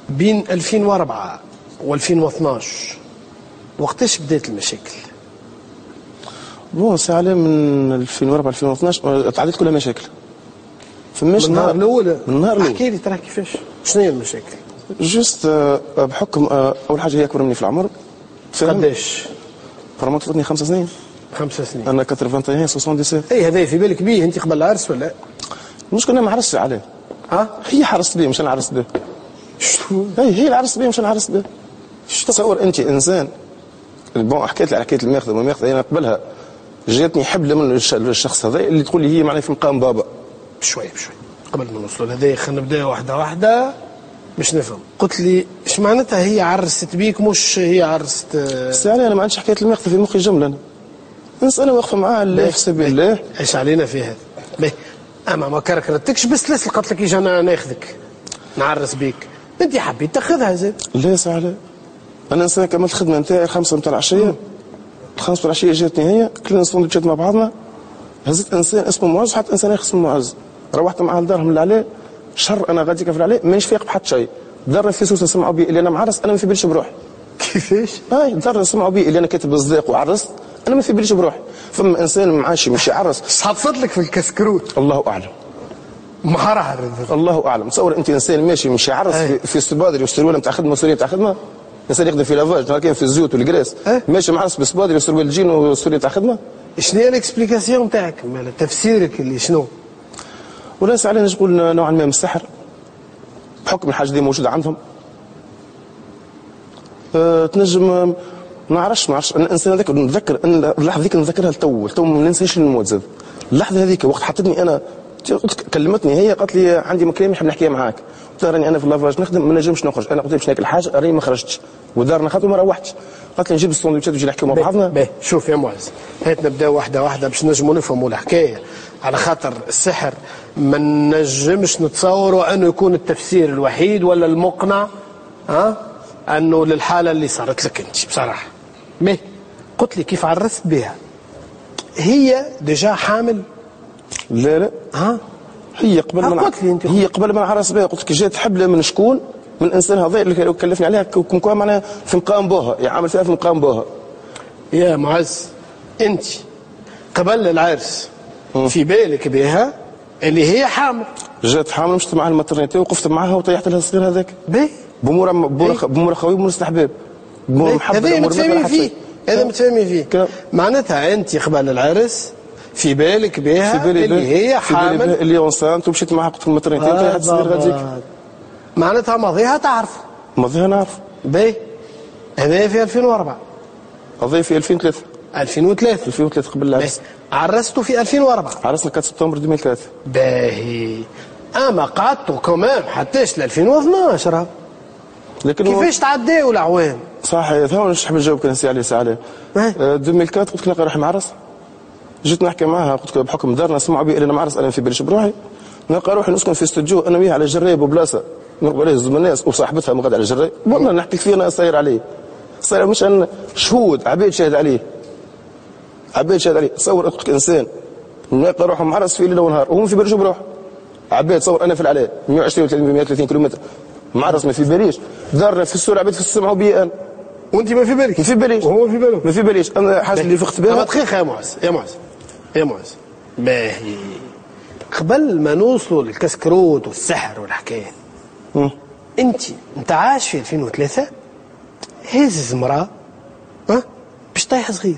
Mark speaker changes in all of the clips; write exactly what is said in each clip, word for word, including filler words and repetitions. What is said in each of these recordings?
Speaker 1: بين ألفين وأربعة وألفين واثناش وقتاش بدات المشاكل؟
Speaker 2: بون سي عليه من ألفين وأربعة ألفين واثناش تعديت كلها مشاكل. فماش
Speaker 1: من النهار الاول؟
Speaker 2: من النهار الاول.
Speaker 1: احكي لي ترى كيفاش؟ شنو هي المشاكل؟
Speaker 2: جوست بحكم اول حاجه هي اكبر مني في العمر.
Speaker 1: قداش؟
Speaker 2: فرمت فوتني خمس سنين.
Speaker 1: خمس سنين.
Speaker 2: انا واحد وثمانين سبعة وستين.
Speaker 1: اي هذا في بالك بيه انت قبل العرس ولا؟
Speaker 2: المشكل انا ما عرستش عليه.
Speaker 1: ها؟
Speaker 2: هي حرصت بيه مش انا عرست بيه.
Speaker 1: شنو؟
Speaker 2: هي هي اللي عرست بيه مش انا عرست بيه. تصور انت انسان. بون حكيت لي على حكايه الماخذ والماخذ انا قبلها جاتني حبله من الشخص هذا اللي تقول لي هي معناها في مقام بابا.
Speaker 1: بشويه بشويه قبل ما نوصلوا لهذا خلينا نبداو واحده واحده باش نفهم. قلت لي ايش معناتها هي عرست بيك مش هي عرست؟
Speaker 2: سي علي انا ما عنديش حكايه الماخذ في مخي جمله. انا انسانه واقفه معاه الله في سبيل الله.
Speaker 1: ايش علينا في هذا؟ باهي اما ما كركرتكش بس قالت لك اجي انا ناخذك نعرس بيك، انت حبيت تاخذها زاد.
Speaker 2: لا سي علي انا انسان كملت الخدمه نتاعي الخمسه نتاع العشيه، الخمسه نتاع العشيه جاتني هي كلنا سندوتشات مع بعضنا. هزت انسان اسمه معز حتى انسان اخر اسمه معز، روحت معاه لدارهم اللي عليه شهر انا غادي كيف عليه مانيش فايق بحتى شيء. دارنا في سوسه سمعوا بي اللي انا معرس انا ما في باليش بروحي.
Speaker 1: كيفاش؟
Speaker 2: اي دارنا سمعوا بي اللي انا كاتب الصديق وعرست انا ما في باليش بروحي. فما انسان معاشي مش يعرس.
Speaker 1: اش حطت لك في الكسكروت؟
Speaker 2: الله اعلم.
Speaker 1: مهرها
Speaker 2: الله اعلم. تصور انت انسان ماشي مش يعرس في, في السبادري والسروال نتاع خدمه وسوريه نتاع خدمه. انسان يخدم في لافاج كاين في الزيوت والكراس ماشي معرس بالسبادري والسروال الجين والسوريه نتاع خدمه.
Speaker 1: شنو هي الاكسبليكاسيون نتاعك؟ تفسيرك اللي شنو؟
Speaker 2: ولا علينا نقول نوعا ما من السحر بحكم الحاجه دي موجوده عندهم. أه تنجم ما نعرفش ما نعرفش انا الانسان هذاك نتذكر ان اللحظه ذيك نتذكرها لتو تو ما ننساش الموت زاد. اللحظه هذيك وقت حطتني انا كلمتني هي قالت لي عندي مكالمه نحب نحكيها معاك. قلت لها راني انا في لافاج نخدم ما نجمش نخرج. انا قلت لها باش ناكل حاجه راني ما خرجتش ودارنا خاطر ما روحتش. قالت لي نجيب السندوتشات ونجي نحكيو مع بعضنا.
Speaker 1: باهي شوف يا معز هات نبداو واحده واحده باش نجموا نفهموا الحكايه. على خاطر السحر ما نجمش نتصوروا انه يكون التفسير الوحيد ولا المقنع ها انه للحاله اللي صارت لك انت بصراحه. مي قلت لي كيف عرست بها؟ هي ديجا حامل؟
Speaker 2: لا لا
Speaker 1: ها
Speaker 2: هي قبل ما
Speaker 1: قلت لي انت
Speaker 2: هي قبل ما نعرس بها قلت لك جات حبله من شكون؟ من الانسان هذا اللي كلفني عليها كم كان معناها في مقام بوها يعمل فيها في مقام بوها.
Speaker 1: يا معز انت قبل العرس في بالك بها اللي هي حامل؟
Speaker 2: جات حامل مشت معها الماترنيتي وقفت معها وطيحت لها الصغير هذاك.
Speaker 1: باهي
Speaker 2: بمور بمور خوي بمور استحباب. بمور محبه.
Speaker 1: هذا متفاهمين فيه هذا متفاهمين فيه. معناتها انت قبل العرس في بالك بها
Speaker 2: في بالي
Speaker 1: اللي هي حامل
Speaker 2: في بالي اللي اونسانت ومشيت معها قلت الماترنيتي وطيحت الصغير غاديك.
Speaker 1: معناتها ماضيها تعرف؟
Speaker 2: ماضيها نعرف.
Speaker 1: باهي هذا في ألفين وأربعة.
Speaker 2: هذا في ألفين وثلاثة.
Speaker 1: ألفين وثلاثة.
Speaker 2: ألفين وثلاثة قبل العرس.
Speaker 1: عرستوا في ألفين وأربعة.
Speaker 2: عرسنا أربعة سبتمبر ألفين وثلاثة.
Speaker 1: باهي اما قعدتوا كمان حتىش ل ألفين واثناش راه.
Speaker 2: لكن
Speaker 1: كيفاش تعداو الاعوام؟
Speaker 2: صحيح ثاني نحب نجاوبك انا سي علي سي علي. ألفين وأربعة قلت لك راح معرس. جيت نحكي معها قلت لك بحكم دارنا سمعوا بي انا معرس انا في باليش بروحي. نلقى روحي نسكن في استوديو انا وياها على جريب وبلاصه نرقب عليه زوج الناس وصاحبتها مقعد على جريب. والله نحكي فيه انا صاير عليه. صاير مش أن شهود عبيد شاهد عليه. عبيد شاهد عليه. تصور قلت لك انسان نلقى روحه معرس في ليله ونهار وهو في باليش بروحه. عبيد تصور انا في العلاء مئة وعشرين مئة وثلاثين كيلومتر معرس ما في باليش. دارنا في السور عبيد في السمعوا بي انا.
Speaker 1: وانت ما في بالك؟
Speaker 2: ما في باليش.
Speaker 1: وهو ما في باله؟
Speaker 2: ما في باليش. انا حاجه اللي فقت بها.
Speaker 1: دقيقه يا معز يا معز يا معز. باهي قبل ما نوصلوا للكسكروت والسحر والحكايه انت انت عايش في ألفين وثلاثة هز مراه ها باش طايح صغير.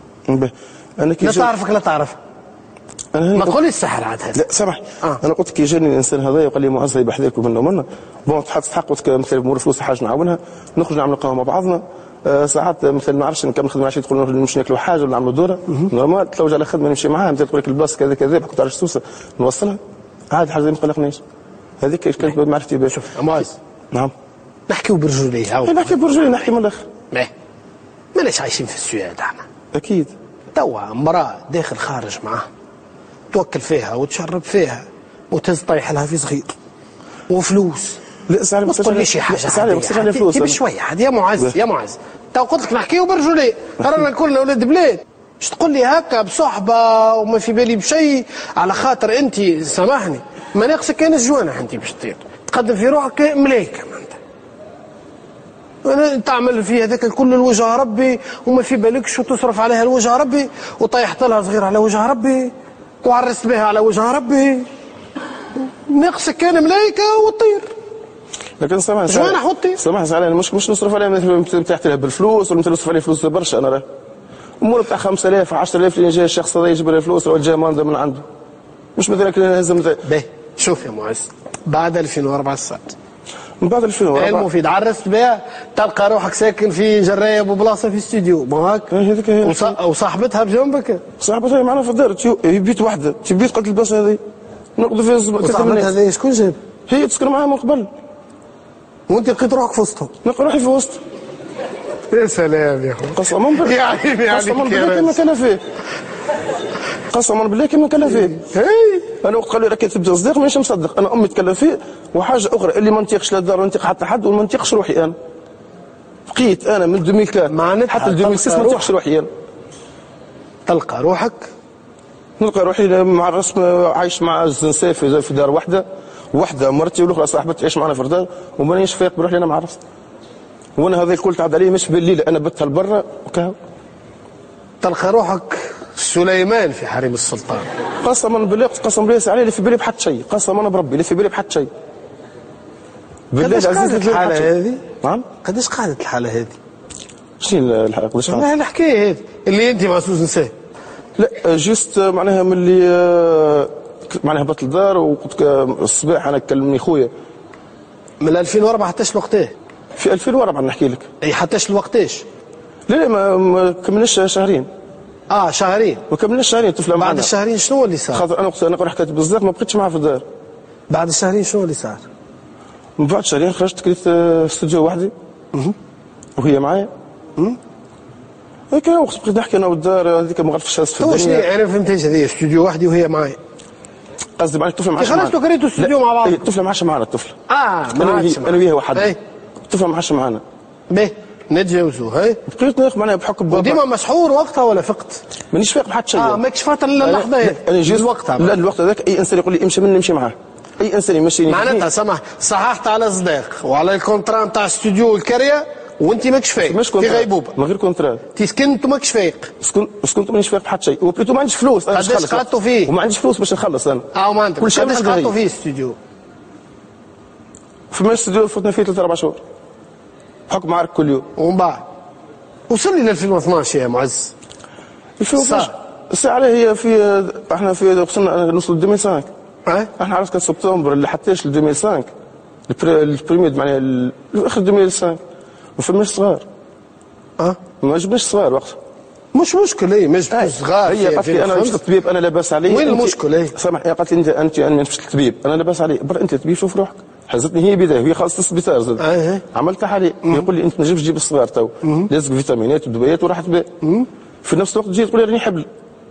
Speaker 2: انا كي
Speaker 1: لا تعرفك لا تعرف ما تقوليش السحر عاد هذا.
Speaker 2: لا سامح
Speaker 1: آه.
Speaker 2: انا قلت كي جاني الانسان هذا وقال لي معز بحذاك ومنا ومنا بون تحط حق قلت مثلا بمور فلوس حاجه نعاونها نخرج نعمل قهوه مع بعضنا. أه ساعات مثلا ما نعرفش نكمل خدمه عشيه تقول نمشي ناكلوا حاجه ولا نعملوا دوره نورمال تلوج على خدمه نمشي معاها مثلا تقول لك الباص كذا كذا كنت تعرف سوسه نوصلها عادي حاجه ما قلقنيش. هذيك كانت معرفتي بها.
Speaker 1: شوف معز
Speaker 2: نعم
Speaker 1: نحكيو برجوليه.
Speaker 2: هاو نحكي برجوليه نحكي من الاخر.
Speaker 1: باهي ماناش عايشين في السويد احنا.
Speaker 2: اكيد.
Speaker 1: توا امراه داخل خارج معاها توكل فيها وتشرب فيها وتهز طيح لها في صغير وفلوس.
Speaker 2: لا سعر
Speaker 1: ما تقوليش شي حاجه
Speaker 2: سعر فلوس
Speaker 1: بشويه عاد يا معز يا معز. تو قلت لك نحكيو برجوليه رانا كلنا ولاد بلاد. مش تقول لي هكا بصحبه وما في بالي بشيء على خاطر انت سامحني ما ناقصك كان الجوانح انت باش تطير تقدم في روحك ملايكه انت أنا تعمل في هذاك الكل الوجه ربي وما في بالكش وتصرف عليها الوجه ربي وطيحت لها صغير على وجه ربي وعرست بها على وجه ربي ناقصك كان ملايكة وطير.
Speaker 2: لكن سامح
Speaker 1: جوانح وطير.
Speaker 2: سامح زعلان مش مش نصرف عليها مثل تحت لها بالفلوس ولا مثل نصرف عليها فلوس برشا. أنا راه أمور تاع خمسة آلاف عشرة آلاف اللي جاي الشخص هذا يجبر الفلوس ولا جاي ماندا من عنده مش مثلا كي نهزم.
Speaker 1: باهي شوف يا معز بعد ألفين وأربعة الساعة
Speaker 2: من بعد ألفين وأربعة
Speaker 1: المفيد عرست بها تلقى روحك ساكن في جرايه ببلاصه في استوديو ما هاك
Speaker 2: هذيك هي
Speaker 1: وصاحبتها بجنبك.
Speaker 2: صاحبتها معنا في الدار هي بيت وحده بيت قلت البلاصه هذه نقضي فيها اسبوع.
Speaker 1: صاحبتها هذه شكون جاب؟
Speaker 2: هي تسكن معاها من قبل
Speaker 1: وانت لقيت روحك في وسطهم.
Speaker 2: نلقى روحي في وسط.
Speaker 1: يا سلام يا اخويا
Speaker 2: قسما بالله
Speaker 1: يعني
Speaker 2: قسما بالله كما كان فيه قسما بالله كما كان فيه. انا وقت قال لي راك تبدا صديق مانيش مصدق. انا امي تكلم فيه وحاجه اخرى اللي ما نطيقش لا الدار ولا نطيق حتى حد وما نطيقش روحي انا. بقيت انا من ألفين وأربعة حتى ألفين وستة ما نطيقش روحي انا.
Speaker 1: تلقى روحك
Speaker 2: نلقى روحي مع الرسم عايش مع الزنساف في دار واحده وحده مرتي والاخرى صاحبتي تعيش معنا في الدار ومانيش فايق بروحي انا مع الرسم. وانا هذا الكل تعد عليه مش بالليل انا بتها لبرا وكهو.
Speaker 1: تلقى روحك سليمان في حريم السلطان.
Speaker 2: قسما بالله قسم بالله عليه اللي في بالي بحد شيء قسما بربي اللي في بالي بحد شيء.
Speaker 1: بالله العزيز الحاله هذه
Speaker 2: نعم
Speaker 1: قداش قعدت الحاله هذه؟
Speaker 2: شنو الحاله قداش قعدت؟
Speaker 1: الحكايه هذه اللي انت مع سوس نساء.
Speaker 2: لا جيست معناها ملي معناها هبطت الدار وقلت الصباح انا كلمني خويا
Speaker 1: من ألفين وأربعة حتىش لوقتاه؟
Speaker 2: في ألفين وأربعة نحكي لك.
Speaker 1: اي حتىش لوقتاش؟
Speaker 2: لا لا ما, ما كملناش شهرين.
Speaker 1: اه شهرين
Speaker 2: ما كملناش شهرين طفله معنا.
Speaker 1: بعد الشهرين شنو اللي صار؟
Speaker 2: خاطر انا وقت انا قريت حكايه بالصديق ما بقيتش معها في الدار.
Speaker 1: بعد الشهرين شنو اللي صار؟
Speaker 2: من بعد شهرين خرجت كريت استوديو وحدي وهي معايا. هيك وقت بقيت نحكي انا والدار هذيك ما غرفتش في الدنيا.
Speaker 1: واش انا ما فهمتش هذه استوديو وحدي وهي معايا.
Speaker 2: قصدي معناها الطفله معاش
Speaker 1: معايا. خرجتوا كريتوا استوديو مع بعض.
Speaker 2: الطفله معاش معنا الطفله.
Speaker 1: اه
Speaker 2: انا وهي انا وياها وحدي. الطفله معاش معنا.
Speaker 1: باهي نتجاوزوا هاي.
Speaker 2: بقيت ناخذ معناها بحكم
Speaker 1: وديما مسحور وقتها ولا فقت؟
Speaker 2: مانيش فايق بحد شيء.
Speaker 1: اه ماكش فاطر اللحظه هذه.
Speaker 2: انا جيت
Speaker 1: وقتها
Speaker 2: لا الوقت هذاك اي انسان يقول لي امشي مني نمشي معاه. اي انسان يمشيني
Speaker 1: معناتها سمح صححت على صداق وعلى الكونترا نتاع استوديو الكريه وانت ماكش فايق في غيبوبه.
Speaker 2: من غير كونترا.
Speaker 1: تي سكنت وماكش فايق.
Speaker 2: سكنت سكنت مانيش فايق بحد شيء وبريتو ما عنديش فلوس.
Speaker 1: قداش قعدتوا فيه؟
Speaker 2: وما عنديش فلوس باش نخلص انا.
Speaker 1: اه ما عندك.
Speaker 2: كل شيء
Speaker 1: قداش قعدتوا فيه استوديو؟
Speaker 2: في الاستوديو فتنا فيه ثلاث اربع شهور. بحكم معارك كل يوم.
Speaker 1: ومن بعد وصلني ل ألفين واثناش يا معز.
Speaker 2: ألفين واثناش الساعه عليه هي في احنا في وصلنا نوصل ألفين وخمسة. اه احنا عرفت سبتمبر اللي حتىش ل ألفين وخمسة البريميد معناها اخر ألفين وخمسة ما فماش صغار.
Speaker 1: اه
Speaker 2: ما جبناش صغار وقتها.
Speaker 1: مش مشكل هي ما جبتش صغار.
Speaker 2: هي قالت لي انا مش الطبيب انا لاباس عليه.
Speaker 1: وين المشكل هي؟
Speaker 2: سامحني قالت لي انت انت انا مش الطبيب انا لاباس عليه برا انت طبيب شوف روحك. حزتني هي بدايه وهي خاصه السبيطار زاد.
Speaker 1: آه.
Speaker 2: عملت تحاليل يقول لي انت ما تنجمش تجيب الصغار تو لازمك فيتامينات ودويات وراحت بها. في نفس الوقت تجي تقول لي راني حبل.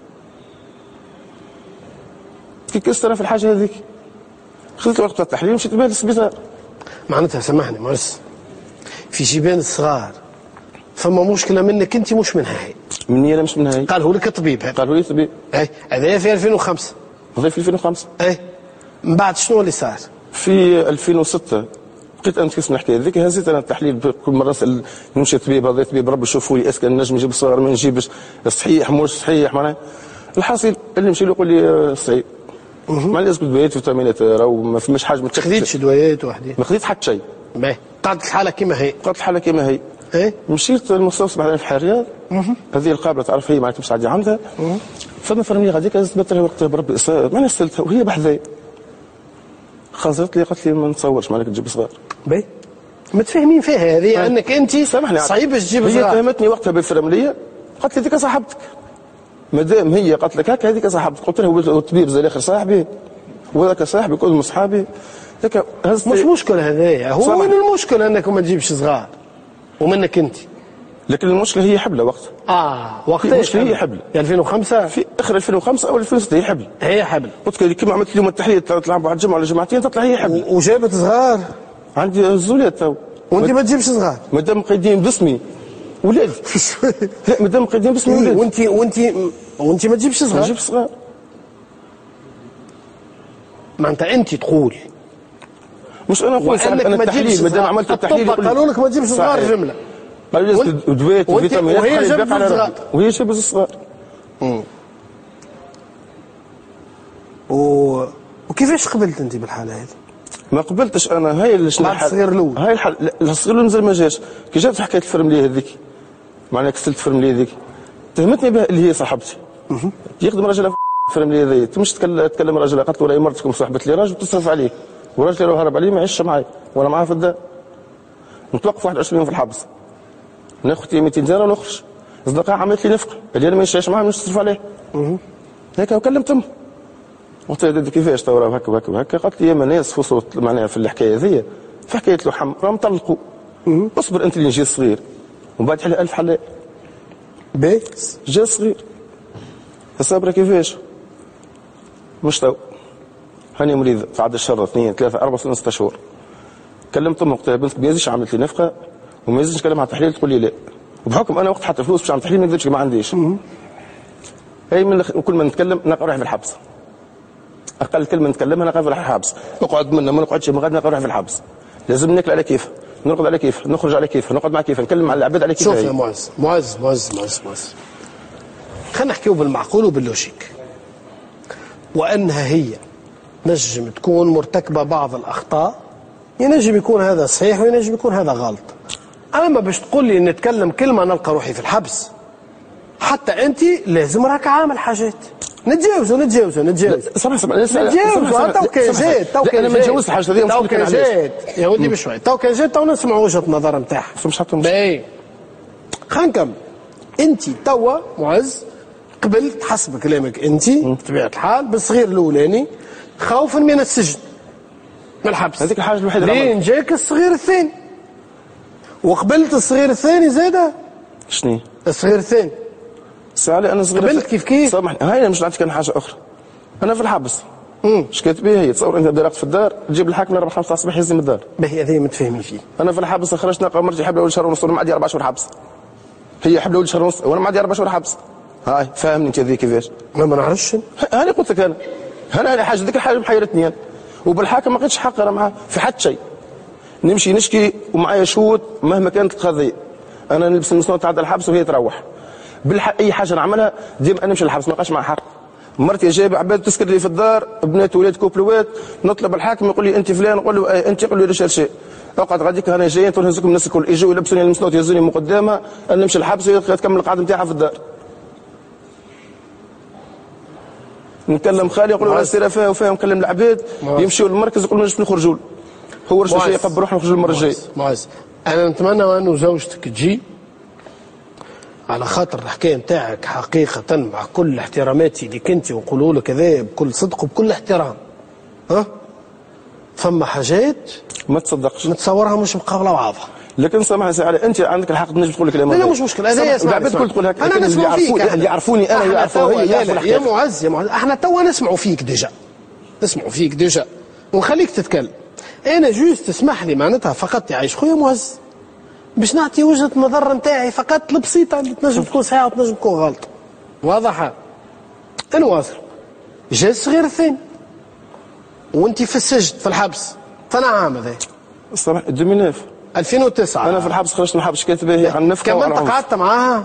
Speaker 2: كي كست انا في الحاجه هذيك خذيت وقت التحليل ومشيت بها للسبيطار.
Speaker 1: معناتها سامحني معز في جبان الصغار فما مشكله منك انت مش منها هي.
Speaker 2: مني انا مش منها هي.
Speaker 1: قاله لك الطبيب هذا.
Speaker 2: قاله لي الطبيب.
Speaker 1: اي هذايا في ألفين وخمسة.
Speaker 2: هذا في ألفين وخمسة.
Speaker 1: اي من بعد شنو اللي صار؟
Speaker 2: في ألفين وستة بقيت انا كيف نحكي هذيك هزيت انا التحليل كل مره نسال نمشي الطبيب هذا الطبيب ربي شوفوا لي اسكن نجم نجيب الصغار ما نجيبش صحيح مش صحيح معناها. الحاصل اللي نمشي له يقول لي صحيح. ما لازم دويات فيتامينات راهو ما فماش حاجه ما
Speaker 1: خذيتش دويات وحدي.
Speaker 2: ما خذيت حتى شيء.
Speaker 1: باهي قعدت الحاله كما هي.
Speaker 2: قعدت الحاله كما هي.
Speaker 1: ايه
Speaker 2: مشيت للمستوصف بعدين في الحريات. هذه القابله تعرف هي معناتها مش عادي عندها. فما فرمي غاديك هزت لها وقتها بربي ما سالتها وهي بحذايا. خزرت لي قالت لي ما نتصورش مالك تجيب صغار.
Speaker 1: باهي متفاهمين فيها هذه انك انت
Speaker 2: سامحني
Speaker 1: صعيب باش تجيب صغار.
Speaker 2: هي فهمتني وقتها بالفرمليه قالت لي هذيك صاحبتك. مادام هي قالت لك هكا هذيك صاحبتك قلت لها هو الطبيب زي الاخر صاحبي وذاك صاحبي كلهم صحابي. هكا
Speaker 1: مش مشكل هذايا هو وين المشكله انك ما تجيبش صغار ومنك انت.
Speaker 2: لكن المشكله هي حبله وقتها.
Speaker 1: اه وقتها
Speaker 2: المشكله هي حبله.
Speaker 1: ألفين وخمسة
Speaker 2: في اخر ألفين وخمسة او ألفين وستة هي حبل.
Speaker 1: هي حبل.
Speaker 2: قلت لك كيما عملت اليوم التحليل تطلع بعد جمعه ولا جمعتين تطلع هي حبل.
Speaker 1: وجابت صغار.
Speaker 2: عندي الزولات تو.
Speaker 1: وانت ما تجيبش صغار.
Speaker 2: مادام مقيدين باسمي ولادي. لا مادام مقيدين باسمي ولادي.
Speaker 1: وانت وانت وانت ما تجيبش صغار.
Speaker 2: ما تجيبش صغار.
Speaker 1: معناتها انت تقول
Speaker 2: مش انا نقول
Speaker 1: وانك
Speaker 2: انا
Speaker 1: ما تجيبش
Speaker 2: التحليل مادام عملت التحليل
Speaker 1: قالوا لك ما تجيبش صغار جمله
Speaker 2: قالوا لي ادوات وفيتامينات
Speaker 1: وهي جابت
Speaker 2: على
Speaker 1: صغار
Speaker 2: وهي جابت الصغار.
Speaker 1: و... وكيفاش قبلت انت بالحاله هذه؟
Speaker 2: ما قبلتش انا. هاي اللي شنو
Speaker 1: بعد الصغير الاول
Speaker 2: هاي الحل الصغير الاول مازال ما جاش. كي جات حكايه الفرمليه هذيك معناها كسلت الفرمليه هذيك تهمتني بها اللي هي صاحبتي يخدم راجل الفرمليه هذيا تمش تكلم راجل قالت له راهي مرتكم صاحبت لي راجل تصرف عليه وراجل راه هرب عليه ما يعيش معايا ولا معاه في الدار. نتوقف واحد وعشرين يوم في الحبس ناخذ مئتين دينار ونخرج. اصدقاء عملت لي نفقه اللي انا ما نعيش معاه مش تصرف عليه. هيك وكلمتهم قلت له كيفاش تو راه هكا وهكا وهكا. قالت لي يا ناس فصلوا معناها في الحكايه هذيا في حكايه لحم راهم طلقوا. اصبر انت اللي نجي صغير ومن بعد حل ألف حلاق.
Speaker 1: باهي
Speaker 2: جا صغير الصبر كيفاش مش تو هاني مريض بعد الشهر اثنين ثلاثه اربع سنين ست شهور. كلمت امي قلت لها بنتك ما يزيدش عملت لي نفقه وما يزيدش نكلم على التحليل تقول لي لا. وبحكم انا وقت حتى فلوس باش نعمل تحليل ما نقدرش ما عنديش. هي من كل ما نتكلم نلقى روحي في الحبس. اقل كلمه نتكلمها نلقى روحي في الحبس. نقعد منها ما نقعدش من غد نلقى روحي في الحبس. لازم ناكل على كيف نرقد على كيف نخرج على كيف نقعد مع كيف نتكلم مع العباد على كيف.
Speaker 1: شوف يا معز معز معز معز معز خلينا نحكيو بالمعقول وباللوجيك. وانها هي نجم تكون مرتكبه بعض الاخطاء ينجم يكون هذا صحيح وينجم يكون هذا غلط. اما باش تقول لي نتكلم كلمه نلقى روحي في الحبس حتى انت لازم راك عامل حاجات. نتجاوزوا نتجاوزوا نتجاوزوا
Speaker 2: سامح سامح
Speaker 1: نتجاوزوا تو كان جات تو كان
Speaker 2: انا ما نتجاوزش الحاجه هذه
Speaker 1: تو كان جات يا ودي بشوي تو كان جات تو نسمعوا وجهه النظر نتاعها.
Speaker 2: مش حتى
Speaker 1: باهي خلينا نكمل. انت توا معز قبلت حسب كلامك انت بطبيعه الحال بالصغير الاولاني خوفا من السجن من الحبس.
Speaker 2: هذيك الحاجه الوحيده
Speaker 1: لين جاك الصغير الثاني وقبلت الصغير الثاني زاده.
Speaker 2: شنو
Speaker 1: الصغير الثاني
Speaker 2: سالي انا صغير
Speaker 1: قبلت كيف كيف
Speaker 2: سامحني. هاي مش نعطيك انا حاجه اخرى. انا في الحبس اش كانت بيه هي تصور انت درت في الدار تجيب الحاكم أربعة خمسة الصباح يهزني من الدار.
Speaker 1: باهي هذه متفاهمين فيه.
Speaker 2: انا في الحبس خرجت نلقى مرتي حبله اول شهر ونص وانا معدي اربع شهور حبس. هي حبله اول شهر ونص وانا معدي اربع شهور حبس. هاي فاهمني انت هذه كيفاش؟
Speaker 1: ما ما نعرفش.
Speaker 2: انا قلت لك انا انا هذه حاجه ذيك الحاجه محيرتني انا وبالحاكم ما لقيتش حق انا معاه في حتى شيء. نمشي نشكي ومعايا شهود مهما كانت القضيه. انا نلبس المسنون تاع الحبس وهي تروح. بالحق اي حاجه نعملها ديما نمشي للحبس ما بقاش معها حق. مرتي جايبه عباد تسكر لي في الدار بنات ولاد كوبلوات نطلب الحاكم يقول لي انت فلان نقول له انت يقول لي ريشيرشي اقعد غاديك انا جاي نهزكم الناس الكل يجوا يلبسوني المسنوط يهزوني من قدامها انا نمشي للحبس وهي تكمل القعده نتاعها في الدار. نكلم خالي يقول له سير فيها وفيها نكلم العباد يمشيوا للمركز يقولوا نجم نخرجوا له هو رجل شيء يقبل روحنا نخرجوا المره الجايه.
Speaker 1: معز انا نتمنى انه زوجتك تجي على خاطر الحكايه نتاعك حقيقه مع كل احتراماتي لك انت ونقولوا لك هذا بكل صدق وبكل احترام. ها فما حاجات
Speaker 2: ما تصدقش
Speaker 1: نتصورها مش مقابله بعضها.
Speaker 2: لكن سامحني سي علي انت عندك الحق تنجم تقول الكلام
Speaker 1: هذا. لا لا مش مشكله هذا
Speaker 2: العباد الكل تقول هكا.
Speaker 1: انا نسمع فيك
Speaker 2: اللي يعرفوني انا يعرفوا هي
Speaker 1: يا معز يا معز احنا توا نسمعوا فيك ديجا نسمعوا فيك ديجا ونخليك تتكلم. انا جوست تسمح لي معناتها فقط يعيش خويا معز باش نعطي وجهه النظر نتاعي فقط البسيطه اللي تنجم تكون صحيحه وتنجم تكون غلطه. واضحه. انا واصل جا الصغير الثاني وانت في السجن في الحبس فانا عام هذا
Speaker 2: صراحه ألفين وتسعة
Speaker 1: ألفين وتسعة
Speaker 2: انا في الحبس خرجت من الحبس كاتبه هي عن نفقه
Speaker 1: كم انت قعدت معاها؟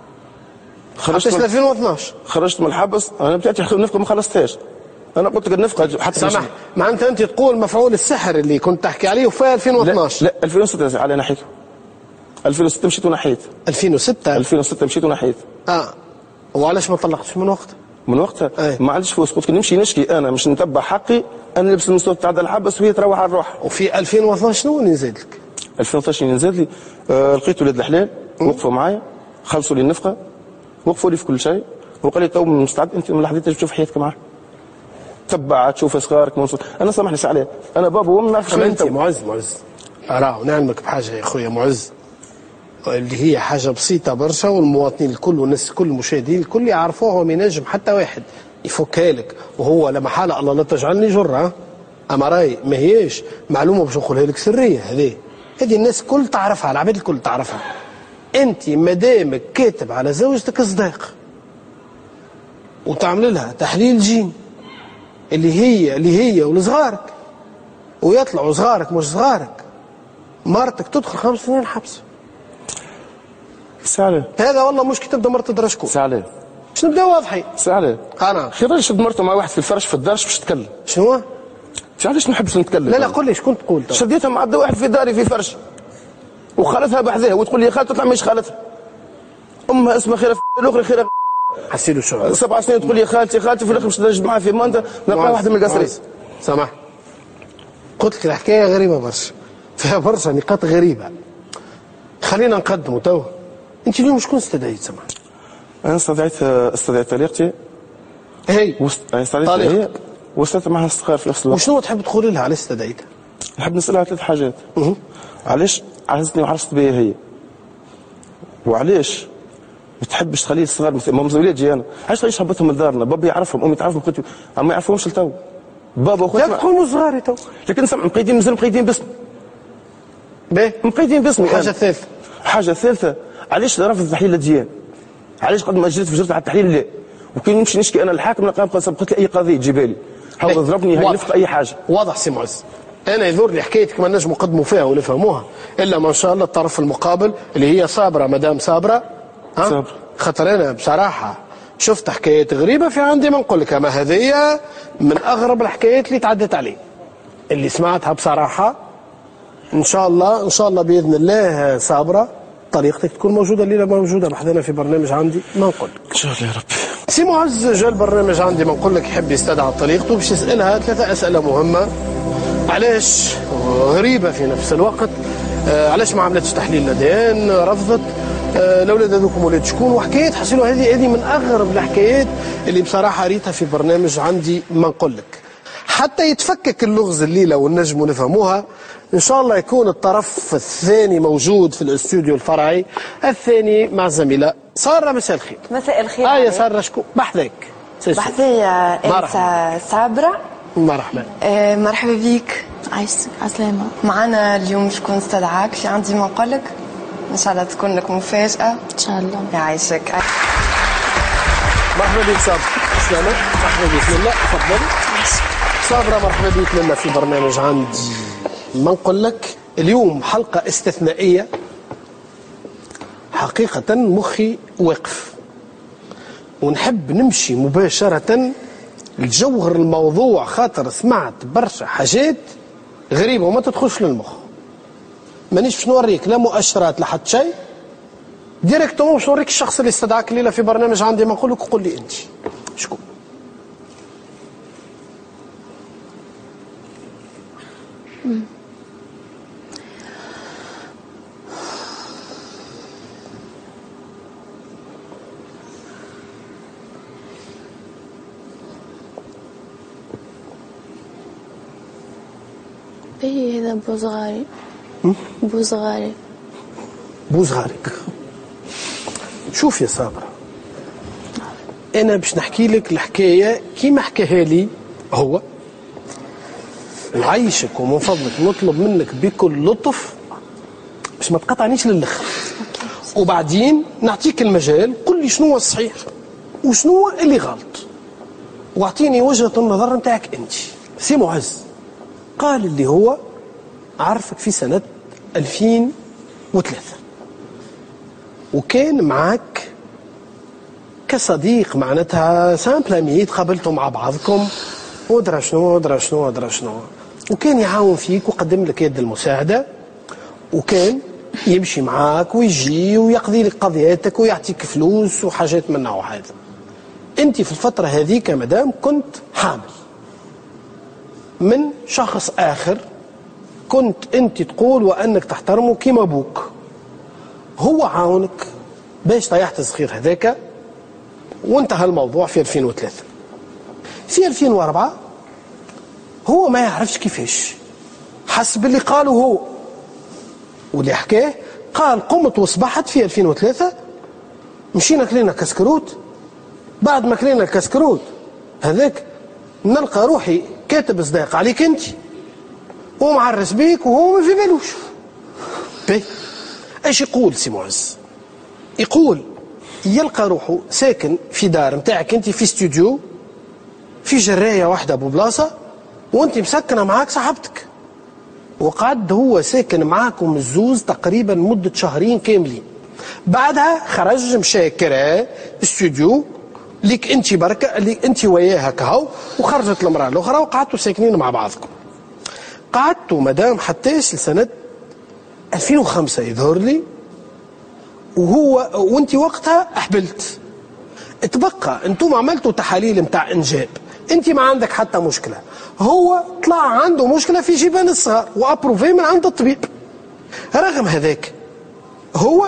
Speaker 1: خرجت من ألفين واثناش
Speaker 2: خرجت من الحبس انا بتاعتي النفقه ما خلصتهاش. انا قلت لك النفقه حتى
Speaker 1: سامح معناتها انت تقول مفعول السحر اللي كنت تحكي عليه وفاه ألفين واثناش.
Speaker 2: لا, لا ألفين وستة على ناحيته ألفين وستة مشيت ونحيت
Speaker 1: ألفين وستة
Speaker 2: ألفين وستة مشيت ونحيت.
Speaker 1: اه وعلاش ما طلقتش من وقتها؟
Speaker 2: من وقتها
Speaker 1: أي.
Speaker 2: ما عنديش فلوس قلت نمشي نشكي انا مش نتبع حقي انا نلبس المستوى تاع الحبس وهي تروح على الروح.
Speaker 1: وفي ألفين واثناش شنو اللي نزاد لك؟
Speaker 2: ألفين وثلاثة عشر نزاد لي آه لقيت ولاد الحلال وقفوا معايا خلصوا لي النفقه وقفوا لي في كل شيء وقال لي تو مستعد انت من لحظتها تشوف حياتك معاه تبع تشوف صغارك منصور. انا سامحني سي عليه انا بابا وامي ما نعرفش
Speaker 1: انت معز معز راه نعلمك بحاجه يا خويا معز اللي هي حاجه بسيطه برشا والمواطنين الكل والناس الكل المشاهدين الكل يعرفوها وما ينجم حتى واحد يفكها لك وهو لا محاله الله لا تجعلني جره. اما راي ما هيش معلومه باش نقولها لك سريه هذه هذه الناس الكل تعرفها العباد الكل تعرفها. انت مادامك كاتب على زوجتك صداق وتعمل لها تحليل جين اللي هي اللي هي ولصغارك ويطلعوا صغارك مش صغارك، مرتك تدخل خمس سنين حبس.
Speaker 2: سالي
Speaker 1: هذا والله مش كي تبدا مرت تدرشكو.
Speaker 2: سالي
Speaker 1: باش نبداو واضحين.
Speaker 2: سالي
Speaker 1: انا
Speaker 2: خير راجل شد مرته مع واحد في الفرش في الدار باش تتكلم.
Speaker 1: شنو؟
Speaker 2: علاش ما نحبش نتكلم؟
Speaker 1: لا لا قول لي شكون تقول؟
Speaker 2: شديتها مع واحد في داري في فرش وخالتها بحذاها وتقول لي خالتها تطلع مش خالتها. امها اسمها خيره الاخرى خيره
Speaker 1: حسيلو شغل
Speaker 2: سبع سنين تقول لي خالتي خالتي في الاخر باش نجد معها في مانتا نلقى واحده من القصرين.
Speaker 1: سامح قلت لك الحكايه غريبه برشا، فيها برشا نقاط غريبه. خلينا نقدموا تو. انت اليوم شكون استدعيت سامح؟
Speaker 2: انا استدعيت استدعيت طليقتي.
Speaker 1: هي
Speaker 2: وست... استدعيتها هي واستدعيت معها الصغار في نفس الوقت.
Speaker 1: وشنو تحب تقولي لها علاش استدعيتها؟
Speaker 2: نحب نسالها ثلاث حاجات.
Speaker 1: أه.
Speaker 2: علاش عرستني وعرست بيا هي؟ وعلاش ما تحبش تخلي الصغار مثل ما ولادي انا؟ علاش تخليش هبطهم من دارنا؟ بابي يعرفهم، امي تعرفهم، خوتي ما يعرفوهمش لتو. بابا وخوتي
Speaker 1: لا تقول صغاري تو.
Speaker 2: لكن سمع مقيدين مازال مقيدين باسمي.
Speaker 1: باهي
Speaker 2: مقيدين باسمي.
Speaker 1: حاجه ثالثه.
Speaker 2: حاجه ثالثه علاش رافض تحليل الاديان؟ علاش قد ما اجريت فجرت على التحليل لا؟ وكي نمشي نشكي انا الحاكم نلقاه قلت لي اي قضيه تجيبها لي. هو ضربني هاي نفق اي حاجه.
Speaker 1: واضح سي معز. انا يذور لي حكايتك ما نجموا نقدموا فيها ونفهموها الا ما شاء الله الطرف المقابل اللي هي صابره مدام صابره. ها؟
Speaker 2: صابره.
Speaker 1: خاطر انا بصراحه شفت حكايات غريبه في عندي ما نقول لك، اما هذه من اغرب الحكايات اللي تعدت علي اللي سمعتها بصراحه. ان شاء الله ان شاء الله باذن الله صابره طريقتك تكون موجوده الليله موجوده بحذنا في برنامج عندي ما نقول لك.
Speaker 2: ان شاء الله يا ربي.
Speaker 1: سي معز جا البرنامج عندي ما نقول لك يحب يستدعى طريقته باش يسالها ثلاثه اسئله مهمه. علاش غريبه في نفس الوقت، آه علاش ما عملتش تحليل الاديان، رفضت، آه الاولاد هذوكم ولاد شكون، وحكايات حسيلو هذه هذه من اغرب الحكايات اللي بصراحه ريتها في برنامج عندي ما نقول لك. حتى يتفكك اللغز الليله والنجم نفهموها ان شاء الله يكون الطرف الثاني موجود في الاستوديو الفرعي الثاني مع الزميله ساره. مساء الخير.
Speaker 3: مساء الخير.
Speaker 1: اه يا ساره شكون؟ بحذاك.
Speaker 3: بحذايا انت صابره.
Speaker 1: مرحبا.
Speaker 3: آه مرحبا بك.
Speaker 4: عايشك عسلامة.
Speaker 3: معنا اليوم شكون استدعاك في عندي ما نقول لك؟ ان شاء الله تكون لك مفاجأة.
Speaker 4: ان شاء الله.
Speaker 3: يعيشك.
Speaker 1: مرحبا بك صابرة. سلامة. مرحبا بك. لله تفضل. صابرة مرحبا بك لله في برنامج عندي ما نقول لك. اليوم حلقة استثنائية حقيقة، مخي واقف ونحب نمشي مباشرة لجوهر الموضوع، خاطر سمعت برشا حاجات غريبة وما تدخلش للمخ. مانيش باش نوريك لا مؤشرات لا حتى شيء، ديريكتومون باش نوريك الشخص اللي استدعاك الليلة في برنامج عندي ما نقول لك، وقول لي انت شكون.
Speaker 4: ايه هذا بوزغاري. بوزغاري.
Speaker 1: بوزغارك. شوف يا صابرة، انا باش نحكي لك الحكايه كيما حكاها لي هو، نعيشك ومن فضلك نطلب منك بكل لطف باش ما تقطعنيش للاخر، وبعدين نعطيك المجال قل لي شنو هو الصحيح وشنو هو اللي غلط، واعطيني وجهه النظر نتاعك انت. سي معز قال اللي هو عرفك في سنه ألفين وثلاثة وكان معك كصديق، معناتها سامبل امي، تقابلتوا مع بعضكم ودرا شنو ودرا شنو ودرا شنو، وكان يعاون فيك وقدم لك يد المساعده، وكان يمشي معاك ويجي ويقضي لك قضياتك ويعطيك فلوس وحاجات من النوع هذا. انت في الفتره هذيك مدام كنت حامل من شخص اخر، كنت انت تقول وانك تحترمه كيما ابوك، هو عاونك باش طيحت الصغير هذاك وانتهى الموضوع في ألفين وثلاثة. في ألفين وأربعة هو ما يعرفش كيفاش، حسب اللي قاله هو واللي حكاه، قال قمت وصبحت في ألفين وثلاثة مشينا كلينا كسكروت، بعد ما كلينا الكسكروت هذاك نلقى روحي كاتب صداق عليك انت ومعرس بيك وهو ما في بالوش. باهي ايش يقول سي معز؟ يقول يلقى روحه ساكن في دار نتاعك انت، في استوديو في جرايه واحده ابو بلاصه، وانت مسكنه معاك صاحبتك وقعد هو ساكن معاكم الزوز تقريبا مدة شهرين كاملين. بعدها خرج مشى كرا استوديو ليك انت بركه اللي انت وياها كهو، وخرجت المراه الاخرى وقعدتوا ساكنين مع بعضكم. قعدتوا مدام حتى لسنه ألفين وخمسة يظهر لي، وهو وانت وقتها احبلت. تبقى انتم عملتوا تحاليل نتاع انجاب، انت ما عندك حتى مشكله، هو طلع عنده مشكله في جبان الصغار وابروفي من عند الطبيب. رغم هذاك هو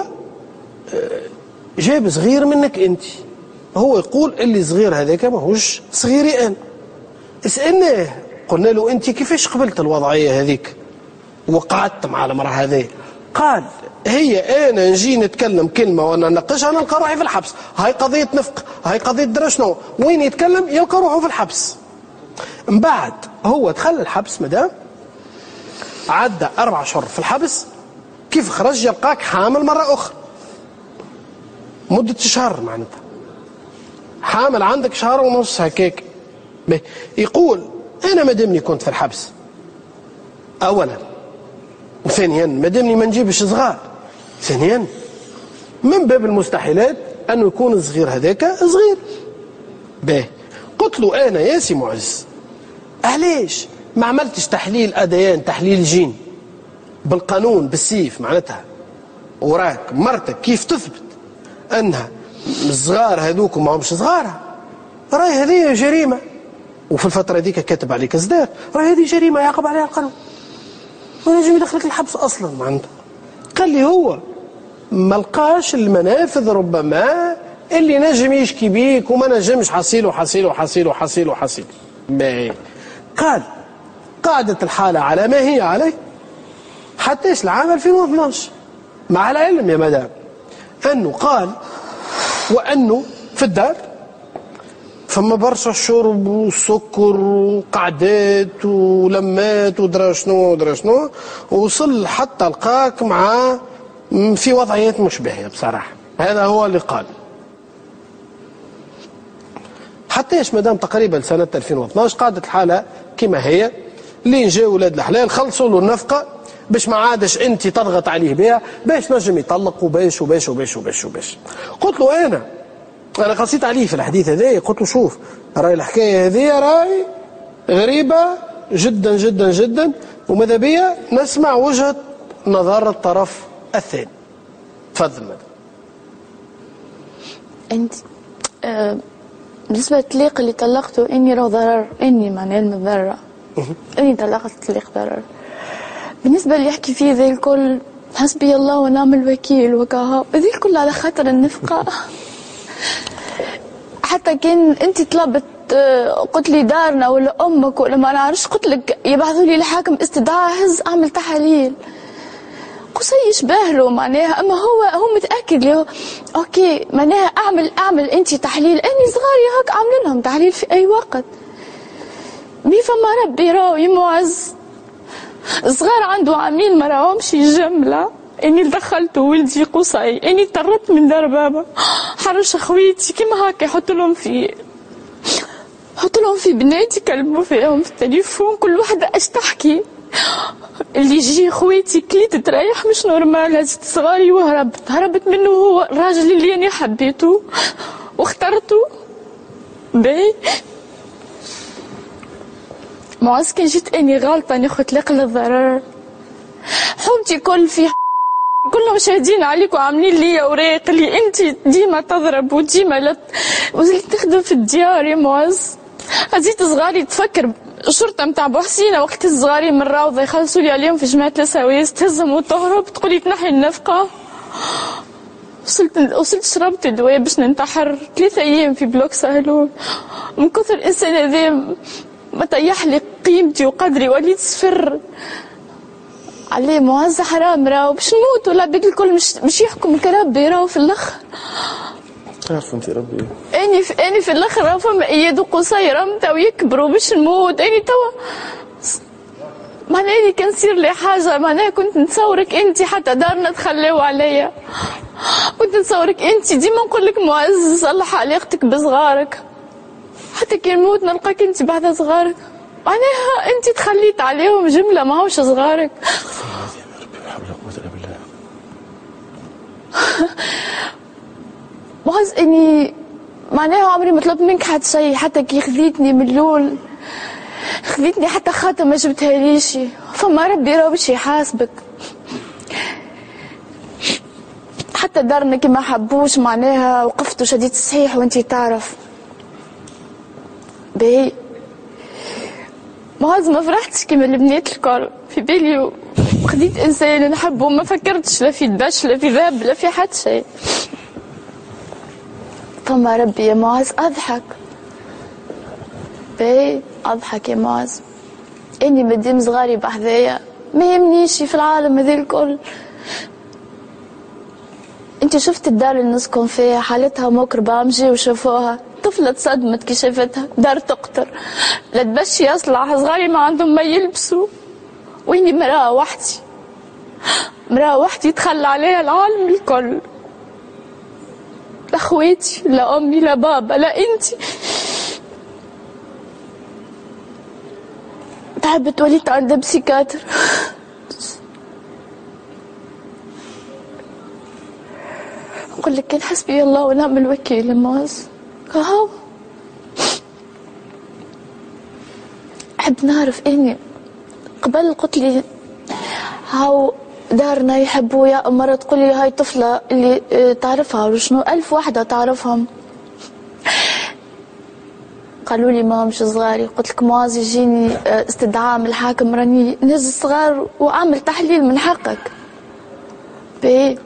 Speaker 1: جاب صغير منك انت، هو يقول اللي صغير هذاك ماهوش صغيري انا. اسالناه قلنا له انت كيفاش قبلت الوضعيه هذيك وقعدت مع المراه هذه؟ قال هي انا نجي نتكلم كلمه وانا نناقشها نلقى روحي في الحبس، هاي قضيه نفق، هاي قضيه درا شنو، وين يتكلم يلقى روحه في الحبس. من بعد هو دخل الحبس مدام، عدى اربع شهور في الحبس، كيف خرج يلقاك حامل مره اخرى مده شهر، معناتها حامل عندك شهر ونص هكاك. يقول انا مادامني كنت في الحبس اولا، وثانيا مادامني ما نجيبش صغار، ثانيا من باب المستحيلات انه يكون الصغير هذاك صغير. باهي قلت له انا يا سي معز علاش ما عملتش تحليل اديان، تحليل جين بالقانون بالسيف معناتها، وراك مرتك كيف تثبت انها الصغار هذوك ما همش صغارها، راهي هذه جريمه، وفي الفتره هذيك كاتب عليك اصدار، راهي هذه جريمه يعاقب عليها القانون ونجم يدخلك الحبس اصلا معناتها. قال لي هو ما لقاش المنافذ ربما اللي نجم يشكي بيك وما نجمش، حصيل وحصيل وحصيل وحصيل وحصيل. قال قعدت الحاله على ما هي عليه حتى العام ألفين واثناش، مع العلم يا مدام انه قال وانه في الدار فما برشا شرب وسكر وقعدات ولمات ودرا شنو ودرا شنو، ووصل حتى لقاك مع في وضعيات مش باهيه بصراحه. هذا هو اللي قال. حتى ايش مدام تقريبا سنه ألفين واثناش قعدت الحاله كما هي، لين جاو ولاد الحلال خلصوا له النفقه باش ما عادش انت تضغط عليه بها باش نجم يطلق وباش وباش وباش وباش وباش. قلت له انا انا قصيت عليه في الحديث هذا، قلت له شوف راهي الحكايه هذه راهي غريبه جدا جدا جدا، وماذا بيا نسمع وجهه نظر الطرف الثاني. تفضل مدام.
Speaker 4: انت آه بالنسبه للطليق اللي طلقته اني راه ضرر، اني معناه المضره اني طلقت طليق ضرر. بالنسبه اللي يحكي فيه ذي الكل حسبي الله ونعم الوكيل وكاها، ذي الكل على خاطر النفقه. حتى كان انت طلبت قلت لي دارنا ولا امك ولا ما نعرفش، قلت لك يبعثوا لي الحاكم استدعاء هز اعمل تحاليل قصي يشبه له معناها، اما هو هو متاكد له اوكي معناها اعمل اعمل انت تحليل، اني صغاري هاك عاملين لهم تحليل في اي وقت. مي فما ربي راهو يا معز صغار عنده عاملين ما راهمش جمله، اني دخلت ولدي قصي، اني طردت من دار بابا، حرش خويتي كيما هكا يحط لهم في حط لهم في بناتي كلبوا فيهم في التليفون، كل وحده اش تحكي، اللي يجي خويتي كليت تريح مش نورمال، هزت صغاري وهربت هربت منه هو الراجل اللي انا حبيته واخترته. باهي معز كان جيت اني غلطه اني خذت لك للضرر، حومتي كل في كلهم شاهدين عليك وعاملين لي اوراق اللي انت ديما تضرب وديما لا وزلت تخدم في الديار يا معز. هزيت صغاري تفكر الشرطه نتاع بوحسينه وقت الصغاري من الروضه يخلصوا لي عليهم في جماعه السويس تهزم وتهرب تقولي تنحي النفقه. وصلت وصلت شربت الدواء باش ننتحر ثلاثة ايام في بلوك سهلون، من كثر الانسان هذا ما طيح لي قيمتي وقدري وليت صفر. عليه معز حرام راهو باش نموت ولا بيك الكل مش مش يحكم كربي راهو في الاخر.
Speaker 2: عارف انت ربي
Speaker 4: اني في اني في الاخر راهو فما اياد قصيره متاو يكبروا باش نموت، اني توا معناها اني كان يصير لي حاجه معناها كنت نتصورك انت حتى دارنا تخلاو عليا، كنت نتصورك انت ديما نقول لك معز صلح علاقتك بصغارك، حتى كي نموت نلقاك انت بعد صغارك. معناها انت تخليت عليهم جمله ماهوش صغارك. معز اني معناها عمري ما طلبت منك حتى شيء، حتى كي خذيتني من الاول خذيتني حتى خاتم ما جبتها ليش، فما ربي راه باش يحاسبك. حتى دارنا كي ما حبوش معناها وقفت وشديت الصحيح وانتي تعرف. باهي معز ما فرحتش كيما البنات الكل في بالي، وخديت انسان نحبه وما فكرتش لا في الدش لا في ذهب لا في حتى شيء. فما ربي يا معز اضحك. باهي اضحك يا معز، اني مدام صغاري بحذايا ما يهمنيش في العالم هذا الكل. انت شفت الدار اللي نسكن فيها حالتها مقربة، مجي وشافوها طفلة تصدمت كي شافتها، دار تقطر لا تبشي يصلح، صغاري ما عندهم ما يلبسوا، واني مرأة وحدي مرأة وحدي تخلى عليها العالم الكل، لا خواتي لا امي لا بابا لا انتي. تعبت وليت عندها بسيكاتر. نقول لك كان حسبي الله ونعم الوكيل يا معز. هاو أحب نعرف إني قبل قلت لي هاو دارنا يحبوا يا مرة تقول لي هاي طفلة اللي تعرفها وشنو ألف واحدة تعرفهم. قالوا لي ما همش صغاري. قلت لك معز يجيني استدعاء من الحاكم راني نهز الصغار وأعمل تحليل من حقك. باهي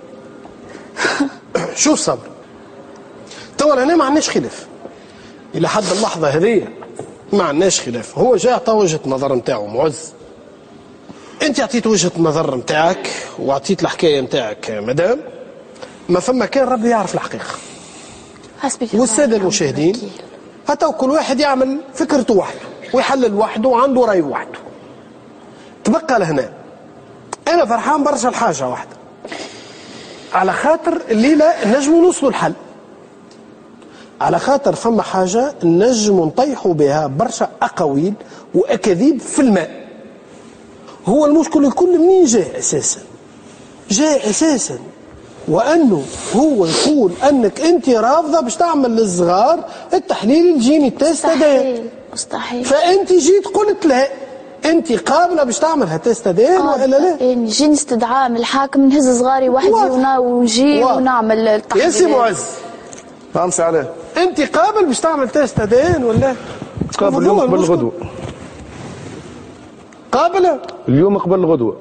Speaker 1: شوف صبر، توا هنا ما عندناش خلاف الى حد اللحظه هذه، ما عندناش خلاف. هو جاء عطى وجهه نظر نتاعو معز، انت عطيت وجهه النظر نتاعك وعطيت الحكايه نتاعك مدام، ما فما كان ربي يعرف الحقيقه.
Speaker 4: حسبي
Speaker 1: والساده المشاهدين حتى كل واحد يعمل فكرته وحده ويحلل وحده وعنده راي وحده. تبقى لهنا انا فرحان برشا لحاجه واحده، على خاطر الليله نجموا نوصلوا الحل، على خاطر فما حاجه نجموا نطيحوا بها برشا اقاويل واكاذيب في الماء. هو المشكل الكل منين جاء اساسا؟ جاء اساسا وانه هو يقول انك انت رافضه باش تعمل للصغار التحليل الجيني التيست دي.
Speaker 4: مستحيل مستحيل.
Speaker 1: فانت جيت قلت لا انت قابله باش تعملها تيست دي ولا لا؟
Speaker 4: يعني جيني استدعاء من الحاكم نهز صغاري وحدي ونجي ونعمل التحليل.
Speaker 1: يا سي معز
Speaker 2: نعم سي عليه،
Speaker 1: انت قابل باش تعمل تيست دي ولا؟
Speaker 2: قابل اليوم قبل الغدوه.
Speaker 1: قابله
Speaker 2: اليوم قبل الغدوه.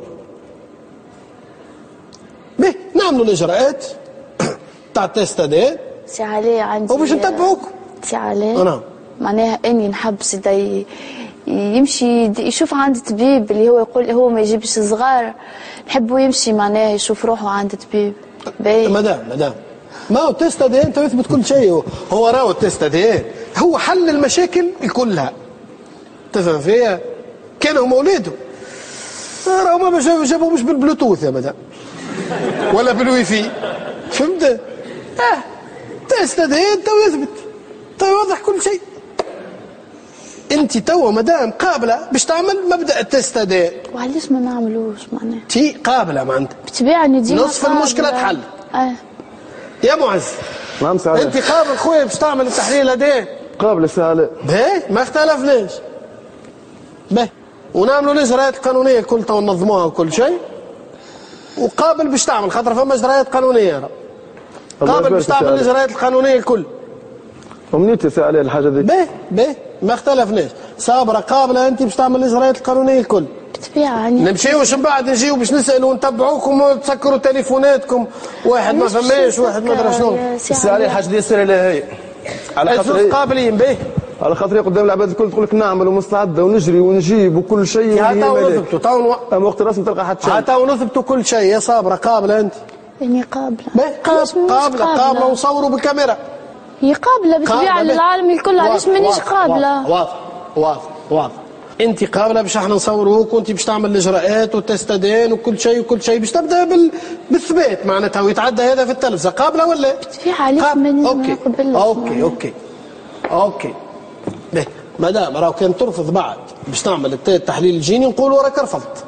Speaker 1: به نعملوا الاجراءات تاع التيست دي
Speaker 4: سي علي عندي
Speaker 1: وباش نتبعوك.
Speaker 4: سي علي
Speaker 1: نعم
Speaker 4: معناها اني نحب سيدي يمشي يشوف عند طبيب اللي هو يقول هو ما يجيبش صغار، نحبه يمشي معناها يشوف روحه عند طبيب. باهي
Speaker 1: مدام مدام ما هو التيست دي انت يثبت كل شيء. هو راهو التيست دي هو حل المشاكل كلها، تفهم فيها؟ كانوا هما اولاده راهو ما جابوه مش بالبلوتوث يا مدام ولا بالواي فاي، فهمت؟ اه التيست دي انت يثبت تو واضح كل شيء. انت توا مدام قابله باش تعمل مبدا التيست دي.
Speaker 4: وعلاش ما نعملوش معناها؟
Speaker 1: تي قابله معناتها
Speaker 4: بتبيعني ديما
Speaker 1: نصف المشكله تحل.
Speaker 4: اه
Speaker 1: يا معز
Speaker 2: نعم سي عليه،
Speaker 1: انت قابل خويا باش تعمل التحليل هذا؟
Speaker 2: قابل سي عليه.
Speaker 1: باهي ما اختلفناش. باهي ونعملوا الاجراءات القانونيه الكل تو ننظموها وكل شيء، وقابل باش تعمل خاطر فما اجراءات قانونيه. قابل باش تعمل الاجراءات القانونيه الكل.
Speaker 2: ومنيتي سي عليه الحاجه ذيك.
Speaker 1: باهي باهي ما اختلفناش. صابره قابله انت باش تعمل الاجراءات القانونيه الكل.
Speaker 4: بتبيعني
Speaker 1: نمشيوش من بعد نجيو باش نسالوا ونتبعوكم وتسكروا تليفوناتكم، واحد ما فماش واحد ما درا شنو.
Speaker 2: سي عليه الحاجه دي السيره هي على
Speaker 1: خاطر قابلين باهي،
Speaker 2: على خاطر قدام العباد الكل تقول لك نعمل ومستعده ونجري ونجيب وكل شيء.
Speaker 1: ها تو نثبتوا تو
Speaker 2: اما وقت الراس ما تلقى حتى شيء.
Speaker 1: ها تو نثبتوا كل شيء. يا صابره قابله انت؟
Speaker 4: اني قابله.
Speaker 1: قابله قابله قابله ونصوروا بالكاميرا.
Speaker 4: هي قابله بتبيع للعالم الكل، علاش مانيش قابله؟
Speaker 1: واضح واضح واضح. انت قابله باش احنا نصوروك وانت باش تعمل الاجراءات وتستدين وكل شيء وكل شيء باش تبدا بال... بالثبات معناتها ويتعدى هذا في التلفزه. قابله ولا؟
Speaker 4: بتبيع علاش مانيش
Speaker 1: اوكي اوكي اوكي اوكي. مدام راهو كان ترفض بعد باش تعمل التحليل الجيني نقولوا راك رفضت.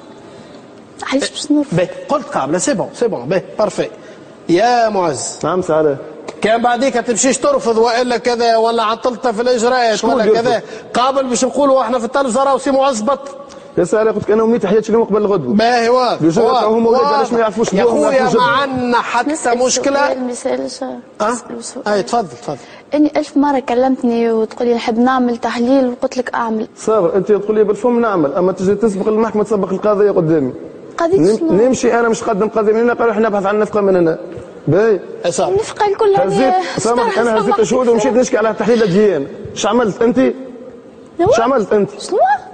Speaker 4: علاش باش نرفض؟
Speaker 1: باهي قلت قابله سي بون سي بون باهي بارفي. يا معز
Speaker 2: نعم سعاده.
Speaker 1: كان بعديك تمشيش ترفض والا كذا ولا عطلتها في الاجراءات ولا كذا قابل باش نقولوا احنا في التلفزه راهو سي معز بط.
Speaker 2: يا سعاده قلت لك انا امنيتي حياتي اليوم قبل الغدوه.
Speaker 1: باهي واضح
Speaker 2: هما ولاد علاش ما يعرفوش
Speaker 1: يا خويا ما عندنا حتى مشكله.
Speaker 4: مثال
Speaker 1: اه اي تفضل تفضل.
Speaker 4: اني ألف مره كلمتني وتقول لي نحب نعمل تحليل وقلت لك اعمل.
Speaker 2: صابر انت تقول لي بالفم نعمل اما تجي تسبق المحكمه تسبق القضيه قدامي.
Speaker 4: قضيه شنو؟
Speaker 2: نمشي انا مش قدم قضيه من هنا قالوا احنا نبحث عن نفقه من هنا. باهي
Speaker 4: النفقه الكل
Speaker 2: هزيت سامح انا هزيت شهود ومشيت نشكي على تحليل الديان. اش عملت انت؟ اش عملت انت؟
Speaker 4: شنو؟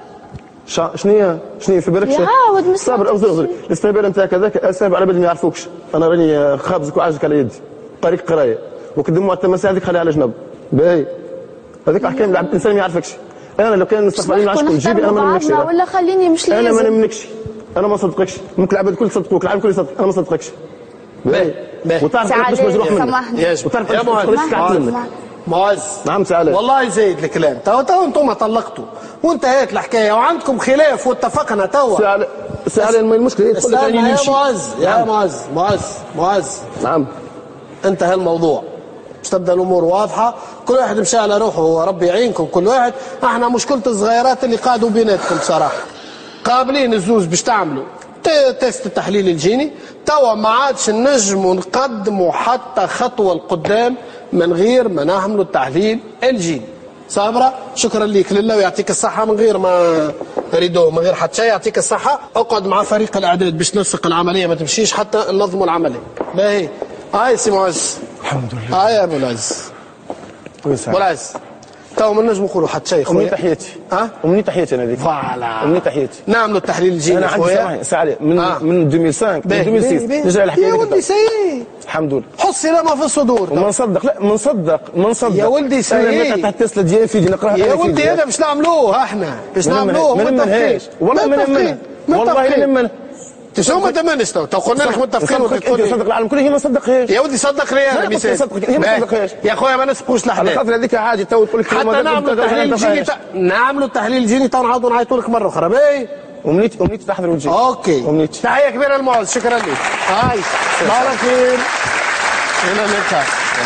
Speaker 2: شنو شنو في بالك؟
Speaker 4: يعاود مش
Speaker 2: صابر اغزر اغزر الاستهبال نتاعك هذاك اسباب على بالي ما يعرفوكش. انا راني خابزك وعاجزك على يدي طريق قرايه وكدم معطى المساء هذيك خليها على جنب. باهي هذيك احكام الانسان ما يعرفكش. انا لو كان نستقبل من عشكم جيبي انا ما نملكش.
Speaker 4: ولا خليني مش لازم.
Speaker 2: انا ما نملكش انا ما نصدقكش. ممكن العباد الكل يصدقوك العالم الكل يصدق انا ما نصدقكش. باهي وتعرف مش مجروح منك
Speaker 1: وتعرف يا معز معز
Speaker 2: نعم تعالى
Speaker 1: والله يزيد الكلام. تو تو انتم طلقتوا وانتهت الحكايه وعندكم خلاف واتفقنا توا.
Speaker 2: سأل سأل المشكله تقول لك
Speaker 1: يا معز يا معز معز معز
Speaker 2: نعم
Speaker 1: انتهى الموضوع. باش تبدا الامور واضحه كل واحد مشى على روحه وربي يعينكم كل واحد. احنا مشكله الصغيرات اللي قعدوا بيناتكم بصراحه قابلين الزوز باش تعملوا تيست التحليل الجيني. توا ما عادش نجموا نقدموا حتى خطوه لقدام من غير ما نعملوا التحليل الجيني. صابره شكرا ليك لله ويعطيك الصحه من غير ما ريدوه من غير حتى شيء يعطيك الصحه. اقعد مع فريق الاعداد باش ننسق العمليه ما تمشيش حتى ننظموا العمليه. باهي هاي سي معز
Speaker 2: الحمد لله.
Speaker 1: هاي يا ابو العز ابو العز تو ما نجموا نقولوا حتى شيء خويا.
Speaker 2: امنية تحياتي
Speaker 1: ها
Speaker 2: امنية تحياتي انا هذيك
Speaker 1: فوالا
Speaker 2: امنية تحياتي
Speaker 1: نعملوا التحليل الجيني
Speaker 2: انا عندي سامحني ساعه من آه. من ألفين وخمسة من ألفين وستة نرجع الحكايه
Speaker 1: يا ولدي سي
Speaker 2: الحمد لله
Speaker 1: حص سلامه في الصدور
Speaker 2: وما نصدق لا ما نصدق ما نصدق
Speaker 1: يا ولدي سي
Speaker 2: انا تحت التسلا ديالي في نقراها
Speaker 1: يا ولدي هذا باش نعملوه احنا باش نعملوه
Speaker 2: ما نمنهاش والله ما نمنها والله لا نمنها
Speaker 1: شو ما تمنش تو تو قلنا لك متفقين
Speaker 2: انت تصدق العالم كله هي ما صدقهاش
Speaker 1: يا ودي صدق لي انا مثال
Speaker 2: هي ما صدقهاش
Speaker 1: يا خويا ما نسبقوش الاحداث
Speaker 2: على خاطر هذيك عادي تو تقول لك
Speaker 1: حتى نعملوا التحليل الجيني نعملوا التحليل الجيني تو نعاودوا نعيطوا لك مره اخرى باهي
Speaker 2: امنيتي امنيتي تحضر وتجي
Speaker 1: اوكي
Speaker 2: امنيتي
Speaker 1: تحيه كبيره للمعز شكرا لك هاي بارك خير هنا لك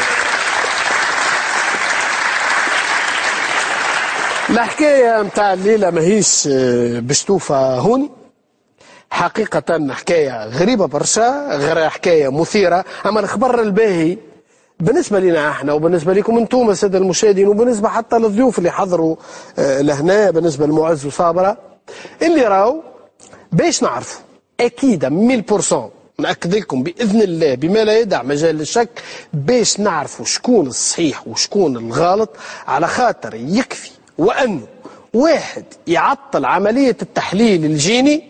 Speaker 1: الحكايه نتاع الليله ماهيش باش توفى هوني حقيقة حكاية غريبة برشا غير حكاية مثيرة. أما الخبر الباهي بالنسبة لنا احنا وبالنسبة لكم انتم السادة المشاهدين وبالنسبة حتى للضيوف اللي حضروا لهنا بالنسبة لمعز وصابرة اللي راهو باش نعرفوا أكيد مية بالمية نأكد لكم بإذن الله بما لا يدع مجال للشك باش نعرفوا شكون الصحيح وشكون الغلط على خاطر يكفي وأنه واحد يعطل عملية التحليل الجيني